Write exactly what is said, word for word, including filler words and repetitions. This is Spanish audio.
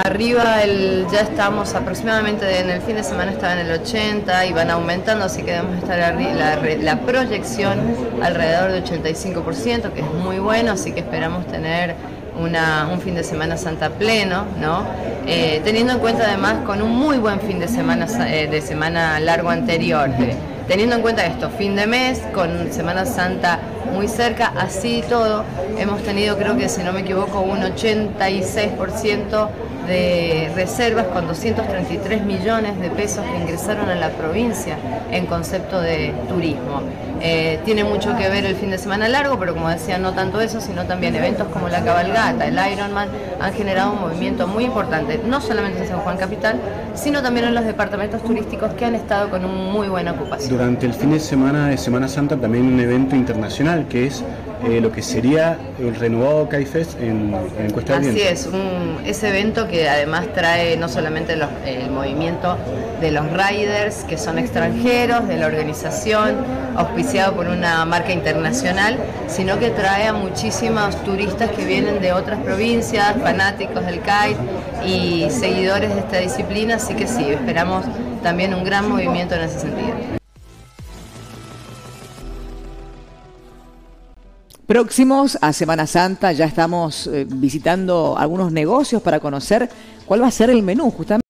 Arriba el, ya estamos aproximadamente, en el fin de semana estaba en el ochenta y van aumentando, así que debemos estar arriba, la, la proyección alrededor de ochenta y cinco por ciento, que es muy bueno, así que esperamos tener una, un fin de semana santa pleno, ¿no? Eh, teniendo en cuenta además con un muy buen fin de semana, eh, de semana largo anterior, de, teniendo en cuenta esto, fin de mes, con Semana Santa muy cerca, así y todo, hemos tenido, creo que si no me equivoco, un ochenta y seis por ciento de reservas con doscientos treinta y tres millones de pesos que ingresaron a la provincia en concepto de turismo. Eh, tiene mucho que ver el fin de semana largo, pero como decía, no tanto eso, sino también eventos como la cabalgata, el Ironman, han generado un movimiento muy importante, no solamente en San Juan Capital, sino también en los departamentos turísticos que han estado con una muy buena ocupación. Durante el fin de semana de Semana Santa también un evento internacional que es eh, lo que sería el renovado Caifés en, en Cuesta del Así Viento. es, un, ese evento que además trae no solamente los, el movimiento de los riders que son extranjeros, de la organización, auspiciado por una marca internacional, sino que trae a muchísimos turistas que vienen de otras provincias, fanáticos del kite y seguidores de esta disciplina, así que sí, esperamos también un gran movimiento en ese sentido. Próximos a Semana Santa, ya estamos eh, visitando algunos negocios para conocer cuál va a ser el menú, justamente.